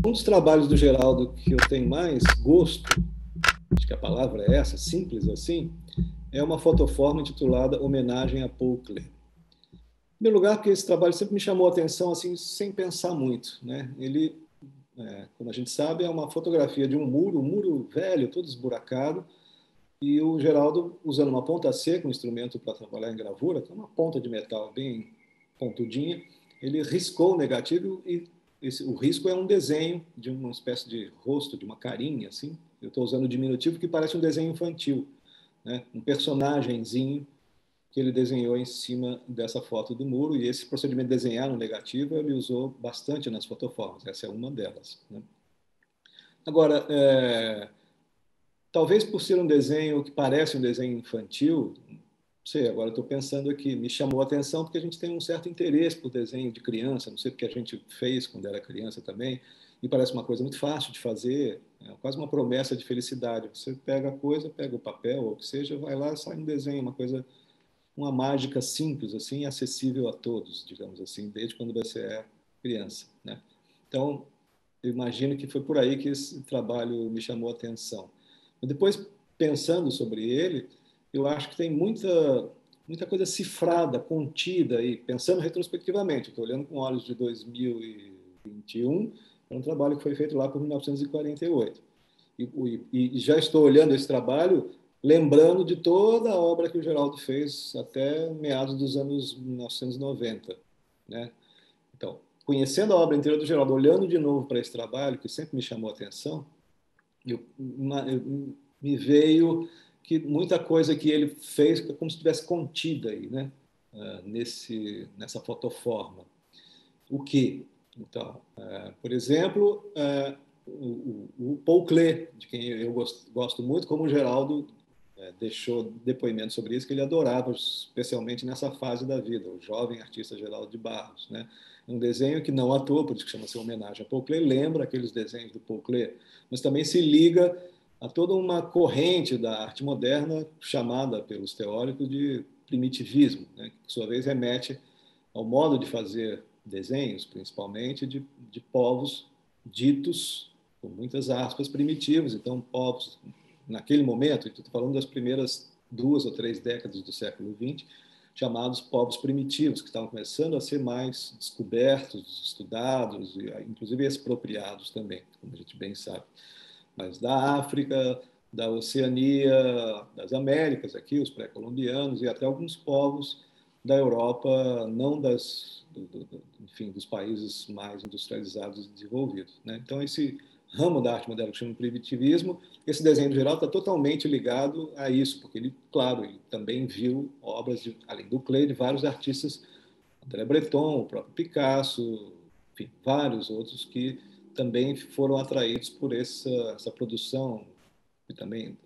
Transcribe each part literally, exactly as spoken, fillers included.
Um dos trabalhos do Geraldo que eu tenho mais gosto, acho que a palavra é essa, simples assim, é uma fotoforma intitulada Homenagem a Paul Klee. Em primeiro lugar, porque esse trabalho sempre me chamou a atenção assim, sem pensar muito, né? Ele, é, como a gente sabe, é uma fotografia de um muro, um muro velho, todo esburacado, e o Geraldo, usando uma ponta seca, um instrumento para trabalhar em gravura, que é uma ponta de metal bem pontudinha, ele riscou o negativo e esse, o risco é um desenho de uma espécie de rosto, de uma carinha, assim. Eu estou usando o diminutivo que parece um desenho infantil, né? Um personagemzinho que ele desenhou em cima dessa foto do muro, e esse procedimento de desenhar no negativo ele usou bastante nas fotoformas, essa é uma delas, né? Agora, é, talvez por ser um desenho que parece um desenho infantil, não sei, agora estou pensando aqui, me chamou a atenção porque a gente tem um certo interesse por desenho de criança, não sei porque a gente fez quando era criança também, e parece uma coisa muito fácil de fazer, é quase uma promessa de felicidade. Você pega a coisa, pega o papel, ou o que seja, vai lá e sai um desenho, uma coisa, uma mágica simples, assim, acessível a todos, digamos assim, desde quando você é criança, né? Então, eu imagino que foi por aí que esse trabalho me chamou a atenção. Depois, pensando sobre ele, eu acho que tem muita, muita coisa cifrada, contida aí, pensando retrospectivamente. Estou olhando com olhos de dois mil e vinte e um, é um trabalho que foi feito lá por mil novecentos e quarenta e oito. E, e, e já estou olhando esse trabalho lembrando de toda a obra que o Geraldo fez até meados dos anos mil novecentos e noventa, né? Então, conhecendo a obra inteira do Geraldo, olhando de novo para esse trabalho, que sempre me chamou a atenção, eu, uma, eu, me veio que muita coisa que ele fez é como se estivesse contida aí, né? Uh, nesse, nessa fotoforma. O que? Então, uh, por exemplo, uh, o, o Paul Klee, de quem eu gosto, gosto muito, como o Geraldo uh, deixou depoimento sobre isso, que ele adorava, especialmente nessa fase da vida, o jovem artista Geraldo de Barros, né? Um desenho que não à toa, por isso que chama-se homenagem a Paul Klee, lembra aqueles desenhos do Paul Klee, mas também se liga a toda uma corrente da arte moderna chamada pelos teóricos de primitivismo, né? Que, por sua vez, remete ao modo de fazer desenhos, principalmente de, de povos ditos, com muitas aspas, primitivos. Então, povos, naquele momento, estou falando das primeiras duas ou três décadas do século vinte, chamados povos primitivos, que estavam começando a ser mais descobertos, estudados, e inclusive expropriados também, como a gente bem sabe. Mas da África, da Oceania, das Américas, aqui, os pré-colombianos, e até alguns povos da Europa, não das, do, do, enfim, dos países mais industrializados e desenvolvidos, né? Então, esse ramo da arte moderna que chama de primitivismo, esse desenho geral está totalmente ligado a isso, porque ele, claro, ele também viu obras, de, além do Klee, de vários artistas, André Breton, o próprio Picasso, enfim, vários outros que também foram atraídos por essa, essa produção, que também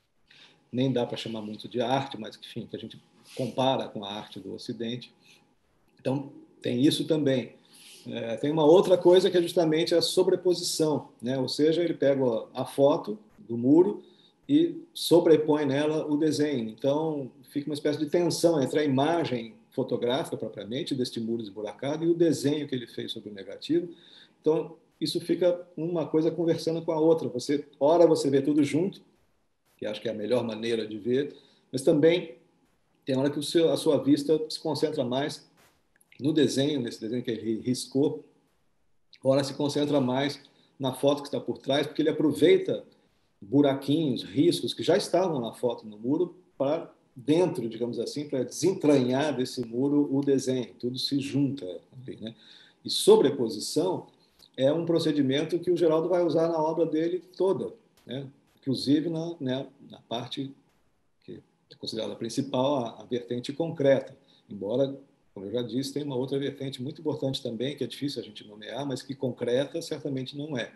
nem dá para chamar muito de arte, mas enfim, que a gente compara com a arte do Ocidente. Então, tem isso também. É, tem uma outra coisa que é justamente a sobreposição, né? Ou seja, ele pega a foto do muro e sobrepõe nela o desenho. Então, fica uma espécie de tensão entre a imagem fotográfica propriamente deste muro esburacado e o desenho que ele fez sobre o negativo. Então, isso fica uma coisa conversando com a outra. Você, ora você vê tudo junto, que acho que é a melhor maneira de ver, mas também tem hora que o seu, a sua vista se concentra mais no desenho, nesse desenho que ele riscou, ora se concentra mais na foto que está por trás, porque ele aproveita buraquinhos, riscos que já estavam na foto no muro para dentro, digamos assim, para desentranhar desse muro o desenho, tudo se junta ali, né? E sobreposição é um procedimento que o Geraldo vai usar na obra dele toda, né? Inclusive na, né, na parte que é considerada principal, a, a vertente concreta, embora, como eu já disse, tem uma outra vertente muito importante também, que é difícil a gente nomear, mas que concreta certamente não é.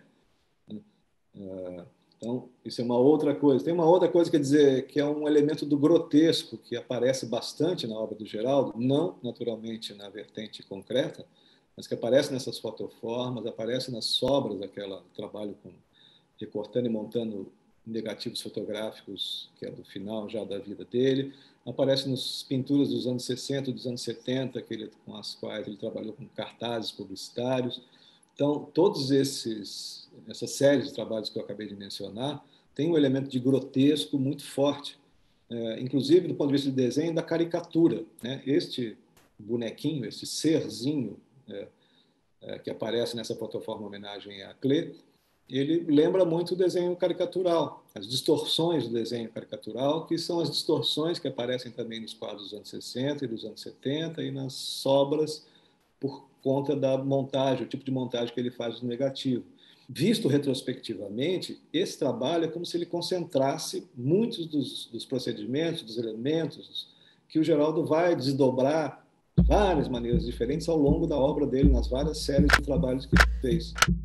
Então, isso é uma outra coisa. Tem uma outra coisa, quer dizer, que é um elemento do grotesco que aparece bastante na obra do Geraldo, não naturalmente na vertente concreta, mas que aparece nessas fotoformas, aparece nas sobras daquela trabalho com recortando e montando negativos fotográficos, que é do final já da vida dele, aparece nas pinturas dos anos sessenta, dos anos setenta, que ele, com as quais ele trabalhou com cartazes publicitários. Então, todos esses essas séries de trabalhos que eu acabei de mencionar têm um elemento de grotesco muito forte, é, inclusive do ponto de vista de desenho da caricatura, né? Este bonequinho, este serzinho é, é, que aparece nessa plataforma homenagem à Klee, ele lembra muito o desenho caricatural, as distorções do desenho caricatural, que são as distorções que aparecem também nos quadros dos anos sessenta e dos anos setenta e nas sobras por conta da montagem, o tipo de montagem que ele faz do negativo. Visto retrospectivamente, esse trabalho é como se ele concentrasse muitos dos, dos procedimentos, dos elementos que o Geraldo vai desdobrar de várias maneiras diferentes ao longo da obra dele, nas várias séries de trabalhos que ele fez.